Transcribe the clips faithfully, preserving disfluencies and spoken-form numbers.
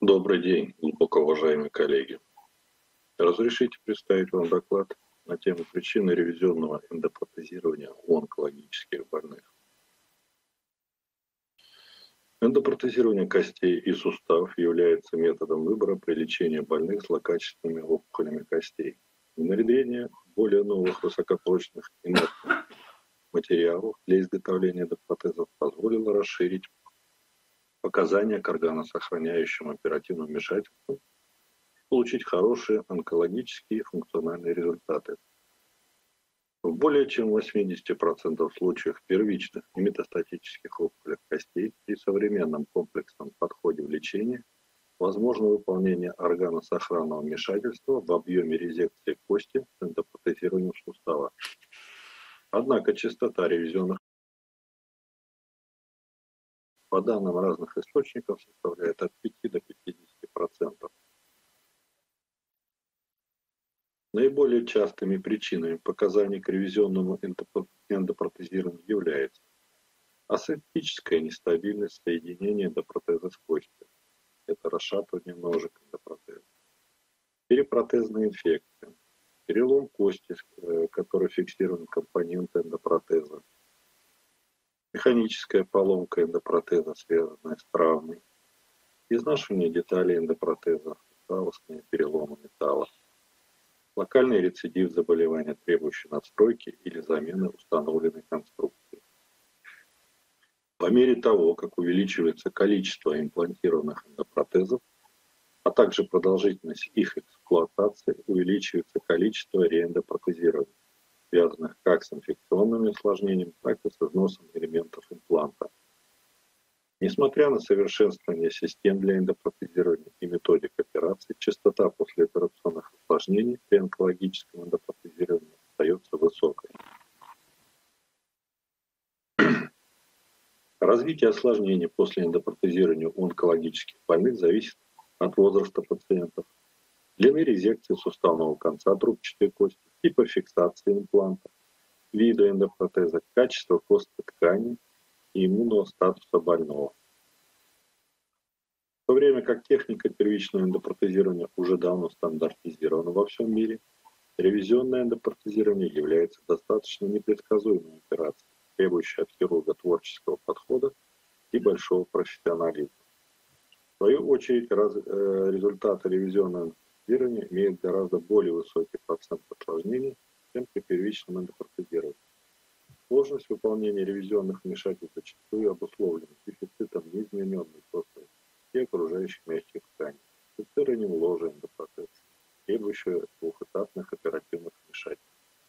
Добрый день, глубоко уважаемые коллеги. Разрешите представить вам доклад на тему причины ревизионного эндопротезирования у онкологических больных. Эндопротезирование костей и суставов является методом выбора при лечении больных с злокачественными опухолями костей. Внедрение более новых высокопрочных инертных материалов для изготовления эндопротезов позволило расширить показания к органосохраняющим оперативным вмешательствам, получить хорошие онкологические и функциональные результаты. В более чем восьмидесяти процентах случаев первичных и метастатических опухолей костей при современном комплексном подходе в лечении возможно выполнение органосохранного вмешательства в объеме резекции кости с эндопротезированием сустава. Однако частота ревизионных по данным разных источников составляет от пяти до пятидесяти процентов. Наиболее частыми причинами показаний к ревизионному эндопротезированию является асептическая нестабильность соединения эндопротеза с костью. Это расшатывание ножек эндопротеза. Перепротезная инфекция. Перелом кости, который фиксирован компонент эндопротеза. Механическая поломка эндопротеза, связанная с травмой. Изнашивание деталей эндопротеза, целостные переломы металла. Локальный рецидив заболевания, требующий надстройки или замены установленной конструкции. По мере того, как увеличивается количество имплантированных эндопротезов, а также продолжительность их эксплуатации, увеличивается количество реэндопротезирований, связанных как с инфекционными осложнениями, так и с износом элементов импланта. Несмотря на совершенствование систем для эндопротезирования и методик операций, частота послеоперационных осложнений при онкологическом эндопротезировании остается высокой. Развитие осложнений после эндопротезирования у онкологических больных зависит от возраста пациентов, длины резекции суставного конца трубчатой кости, типа фиксации импланта, вида эндопротеза, качества костной ткани и иммунного статуса больного. В то время как техника первичного эндопротезирования уже давно стандартизирована во всем мире, ревизионное эндопротезирование является достаточно непредсказуемой операцией, требующей от хирурга творческого подхода и большого профессионализма. В свою очередь, раз, э, результаты ревизионного эндопротезирования имеют гораздо более высокий процент осложнений, чем при первичном эндопротезировании. Сложность выполнения ревизионных вмешательств зачастую обусловлена дефицитом неизмененной костной и окружающих мягких тканей, фиксированием ложа эндопротеза, требующего двухэтапных оперативных вмешательств.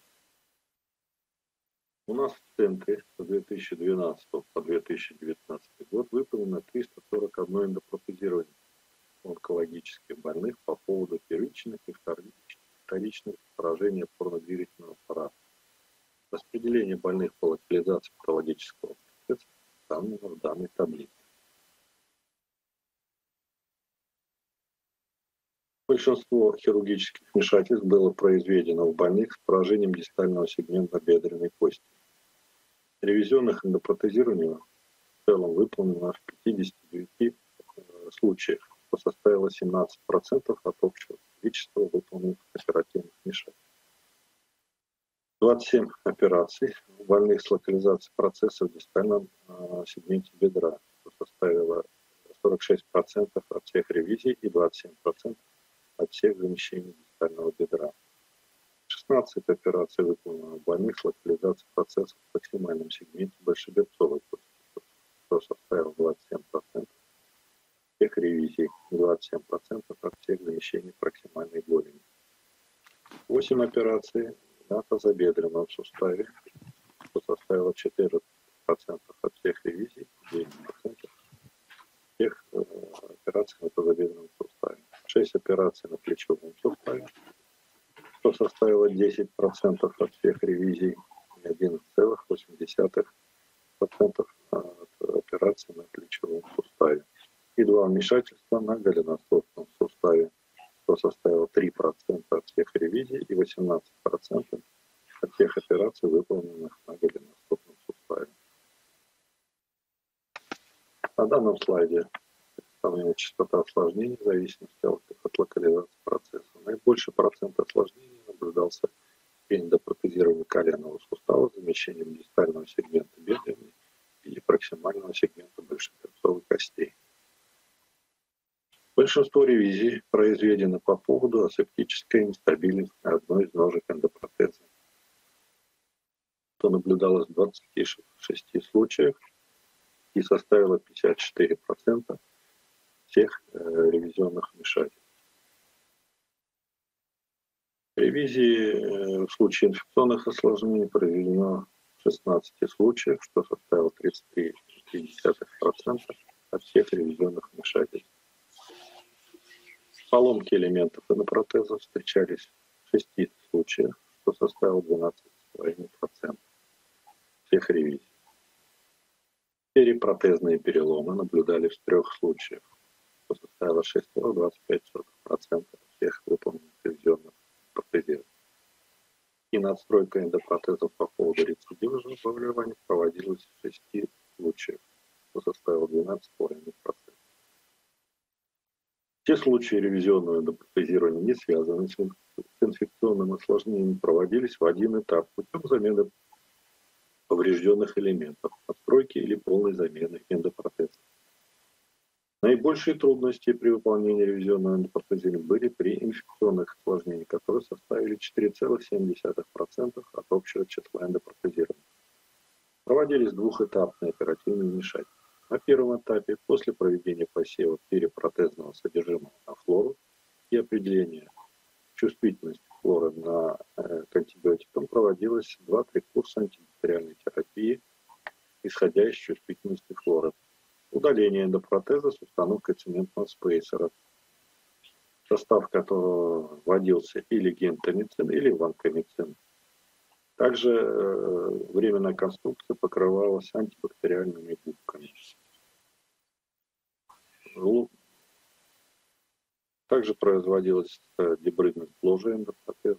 У нас в центре с две тысячи двенадцатого по две тысячи девятнадцатый год выполнено триста сорок одно эндопротезирование онкологических больных по поводу первичных и вторичных поражений опорно-двигательного аппарата. Распределение больных по локализации патологического процесса представлено в данной таблице. Большинство хирургических вмешательств было произведено в больных с поражением дистального сегмента бедренной кости. Ревизионных эндопротезирований в целом выполнено в пятидесяти девяти случаях, что составило семнадцать процентов от общего количества выполненных оперативных вмешательств. двадцать семь операций у больных с локализацией процесса в дистальном э, сегменте бедра, что составило сорок шесть процентов от всех ревизий и двадцать семь процентов от всех замещений дистального бедра. шестнадцать операций выполнено у больных с локализацией процесса в проксимальном сегменте большеберцовой кости, что составило двадцать семь процентов всех ревизий и двадцать семь процентов от всех замещений проксимальной голени. восемь операций на тазобедренном суставе, что составило четырнадцать процентов от всех ревизий и девять процентов всех э, операций на тазобедренном суставе. шесть операций на плечевом суставе, что составило десять процентов от всех ревизий и одиннадцать целых восемь десятых процента от операций на плечевом суставе. И два вмешательства на голеностопном суставе, что составило три процента от всех ревизий и восемнадцать процентов от всех операций, выполненных на голеностопном суставе. На данном слайде сравниваем частота осложнений в зависимости от, от локализации процесса. Наибольший процент осложнений наблюдался при эндопротезировании коленного сустава с замещением дистального сегмента бедренной или проксимального сегмента большеперцовой костей. Большинство ревизий произведено по поводу асептической нестабильности одной из ножек эндопротеза, что наблюдалось в двадцати шести случаях и составило пятьдесят четыре процента всех э, ревизионных вмешательств. Ревизии э, в случае инфекционных осложнений произведено в шестнадцати случаях, что составило тридцать три целых три десятых процента от всех ревизионных вмешательств. Поломки элементов эндопротеза встречались в шести случаях, что составило двенадцать целых пять десятых процента всех ревизий. Перипротезные переломы наблюдались в трех случаях, что составило шесть целых двадцать пять сотых процента всех выполненных ревизионных протезирований. И надстройка эндопротезов по поводу рецидива заболеваний проводилась в шести случаях, что составило двенадцать целых пять десятых процента. Те случаи ревизионного эндопротезирования, не связанные с инфекционным осложнением, проводились в один этап путем замены поврежденных элементов, отстройки или полной замены эндопротеза. Наибольшие трудности при выполнении ревизионного эндопротезирования были при инфекционных осложнениях, которые составили четыре целых семь десятых процента от общего числа эндопротезированных. Проводились двухэтапные оперативные вмешательства. На первом этапе, после проведения посева перипротезного содержимого на флору и определения чувствительности флоры на, э, к антибиотикам, проводилось два-три курса антибактериальной терапии, исходя из чувствительности флоры. Удаление эндопротеза с установкой цементного спейсера, в состав которого вводился или гентамицин, или ванкомицин. Также э, временная конструкция покрывалась антибактериальными губками. Также производилась э, дебридность ложа эндопротеза.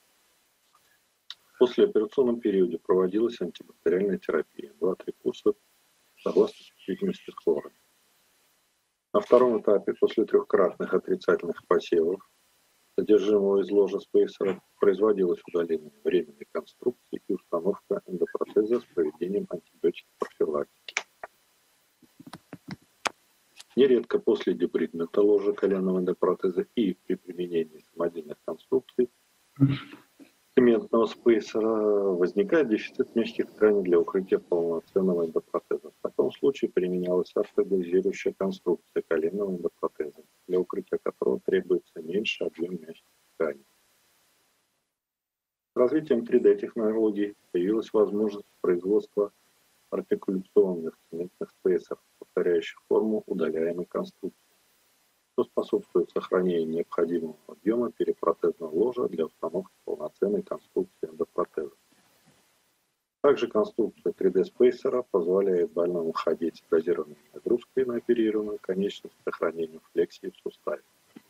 В послеоперационном периоде проводилась антибактериальная терапия, два-три курса согласно чувствительности хлора. На втором этапе, после трехкратных отрицательных посевов содержимого из ложа спейсера, производилось удаление временной конструкции и установка эндопротеза с проведением антибиотикопрофилактики. Нередко после дебридмента ложа коленного эндопротеза и при применении самодельных конструкций цементного спейсера возникает дефицит мягких тканей для укрытия полноценного эндопротеза. В таком случае применялась автоглазирующая конструкция коленного эндопротеза, для укрытия которого требуется меньший объем мягких тканей. С развитием три дэ технологий появилась возможность производства артикуляционных цементных спейсеров, повторяющих форму удаляемой конструкции, что способствует сохранению необходимого объема перипротезного ложа для установки полноценной конструкции эндопротеза. Также конструкция три дэ спейсера позволяет больному ходить с дозированной нагрузкой на оперированную конечность с сохранением флексии в суставе.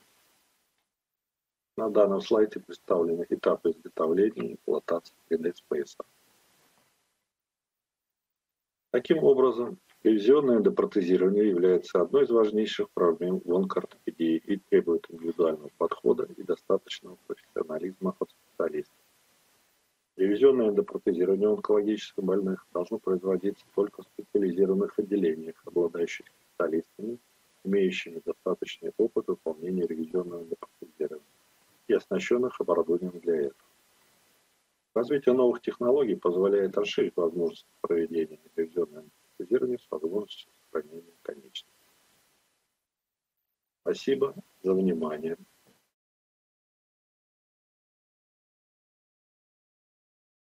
На данном слайде представлены этапы изготовления и эксплуатации три дэ спейсера. Таким образом, ревизионное эндопротезирование является одной из важнейших проблем в онкоортопедии и требует индивидуального подхода и достаточного профессионализма от специалистов. Ревизионное эндопротезирование онкологически больных должно производиться только в специализированных отделениях, обладающих специалистами, имеющими достаточный опыт выполнения ревизионного эндопротезирования и оснащенных оборудованием для этого. Развитие новых технологий позволяет расширить возможности проведения ревизионного эндопротезирования с возможностью сохранения конечностей. Спасибо за внимание.